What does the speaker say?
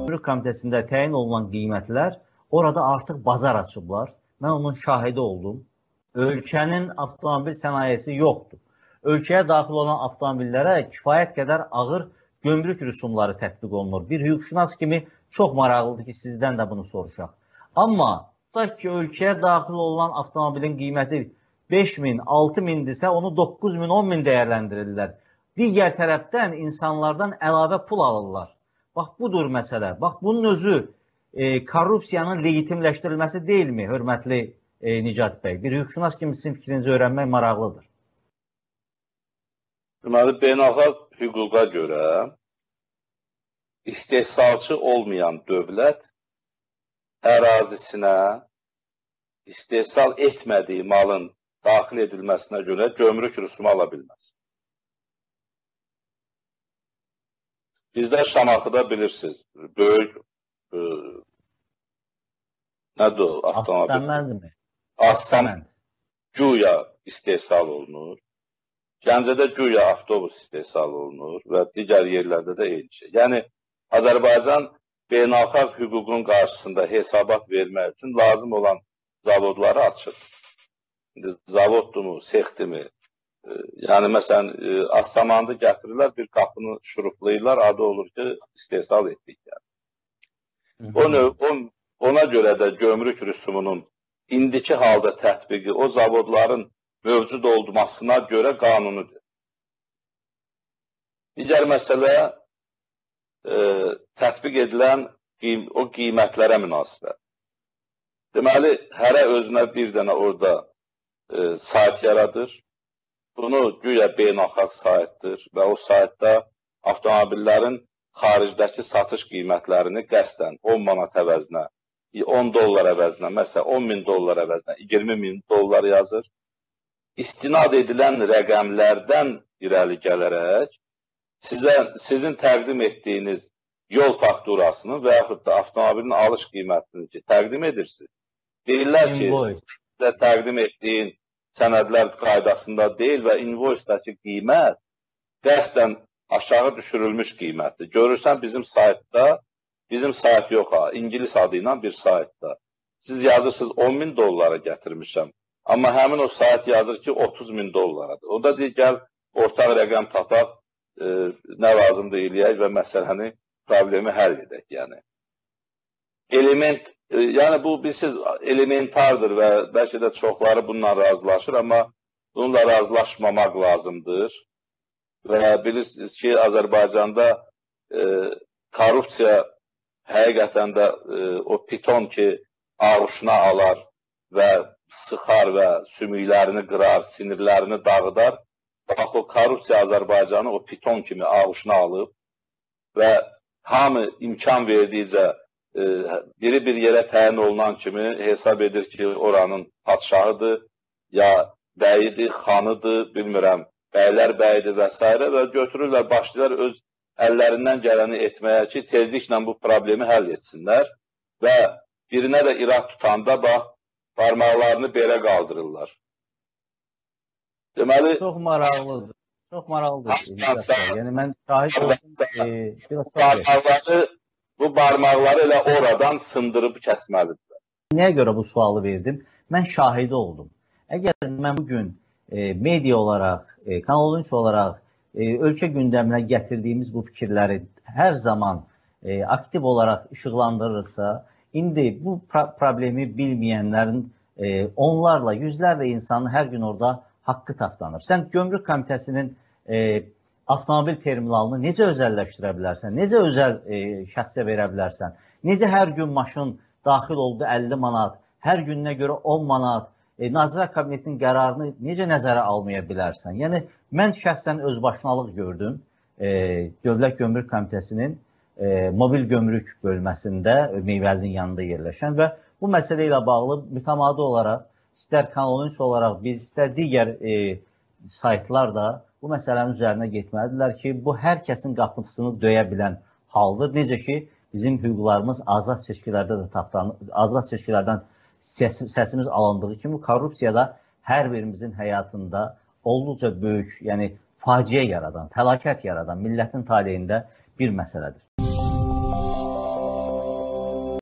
Gömrük Komitəsində təyin olunan qiymətlər orada artıq bazar açıblar. Mən onun şahidi oldum. Ölkənin avtomobil sənayesi yoxdur. Ölkəyə daxil olan avtomobillərə kifayət qədər ağır gömrük rüsumları tətbiq olunur. Bir hüquqşünas kimi çox maraqlıdır ki, sizdən də bunu soruşaq. Amma tutaq ki, ölkəyə daxil olan avtomobilin qiyməti 5 min, 6 mindirsə, onu 9 min, 10 min dəyərləndirirlər. Digər tərəfdən insanlardan əlavə pul alırlar. Bax, budur məsələ. Bax, bunun özü korrupsiyanın legitimləşdirilməsi deyilmi, hörmətli Nicat bəy? Bir hüquqşünas kimi sizin fikrinizi öyrənmək maraqlıdır. Deməli, beynəlxalq hüquqa görə istehsalçı olmayan dövlət ərazisinə istehsal etmədiyi malın daxil edilməsinə görə gömrük rüsumu ala bilməz. Bizdə Şamaxıda bilirsiniz, böyük nədir o? Avtomobil. Aslan güya istehsal olunur. Gəncədə güya avtobus istehsal olunur və digər yerlərdə də eyni şey. Yəni, Azərbaycan beynəlxalq hüququn qarşısında hesabat vermək üçün lazım olan zavodları açır. Zavoddumu, sexdimi? Yəni, məsələn, Astamandı gətirirlər, bir qapını şuruplayırlar, adı olur ki, istehsal etdik. Yəni. Ona görə də gömrük rüsumunun indiki halda tətbiqi o zavodların mövcud olmasına görə qanunudur. Digər məsələ tətbiq edilən o qiymətlərə münasibət. Deməli, hərə özünə bir dənə orada sayt yaradır. Bunu güya beynəlxalq saytdır və o saytda avtomobillərin xaricdəki satış qiymətlərini qəsdən 10 manat əvəzinə, 10 dollar əvəzinə, məsələn 10 min dollar əvəzinə 20 min dollar yazır. İstinad edilən rəqəmlərdən irəli gələrək sizin təqdim etdiyiniz yol fakturasını və yaxud da avtomobilin alış qiymətini ki, təqdim edirsiniz. Deyirlər ki, sizə təqdim etdiyin sənədlər qaydasında deyil və invoice-dəki qiymət qəsdən aşağı düşürülmüş qiymətdir. Görürsən bizim saytda, bizim sayt yox ha, İngilis adı ilə bir saytda. Siz yazırsınız 10 min dollara gətirmişəm. Amma həmin o sayt yazır ki 30 min dollaradır. O da deyir, gəl ortaq rəqəm tapaq, nə lazımdır eləyək və məsələni, problemi həll edək. Yəni, yəni bu bilirsiniz, elementardır və bəlkə də çoxları bununla razılaşır, amma bununla razılaşmamaq lazımdır. Və bilirsiniz ki, Azərbaycanda korrupsiya həqiqətən də o piton ki, ağuşuna alar və sıxar və sümüklərini qırar, sinirlərini dağıdar. Bax, o korrupsiya Azərbaycanı o piton kimi ağuşuna alıb və hamı imkan verdikcə biri bir yerə təyin olunan kimi hesab edir ki, oranın padşahıdır, ya bəyidir, xanıdır, bilmirəm, bəylər bəyidir və s. və götürürlər, başlayırlar öz əllərindən gələni etməyə ki, tezliklə bu problemi həll etsinlər və birinə də irad tutanda, bax, parmaqlarını belə qaldırırlar. Deməli, çox maraqlıdır. Çox maraqlıdır. Yəni, mən şahid olsun, biraz parmaqları bu barmaqları elə oradan sındırıb kəsməlidirlər. Nəyə görə bu sualı verdim? Mən şahidi oldum. Əgər mən bugün media olaraq, Kanal 13 olaraq ölkə gündəminə gətirdiyimiz bu fikirləri hər zaman aktiv olaraq işıqlandırırıqsa, indi bu problemi bilməyənlərin onlarla, yüzlərlə insanın hər gün orada haqqı tapdanır. Sən Gömrük Komitəsinin avtomobil terminalını necə özəlləşdirə bilərsən? Necə özəl şəxsə verə bilərsən? Necə hər gün maşın daxil oldu 50 manat, hər gününə görə 10 manat, Nazirlər Kabinetinin qərarını necə nəzərə almaya bilərsən? Yəni, mən şəxsən özbaşınalıq gördüm Dövlət Gömrük Komitəsinin mobil gömrük bölməsində, Meyvəlinin yanında yerləşən və bu məsələ ilə bağlı mütəmadi olaraq, istər Kanal 13 olaraq biz, istər digər saytlar da bu məsələnin üzərinə getməlidirlər ki, bu hər kəsin qapısını döyə bilən haldır. Necə ki, bizim hüquqlarımız azad seçkilərdə də tapdanır, azad seçkilərdən səsimiz alındığı kimi korrupsiyada hər birimizin həyatında olduqca böyük, yəni faciə yaradan, fəlakət yaradan, millətin taleyində bir məsələdir.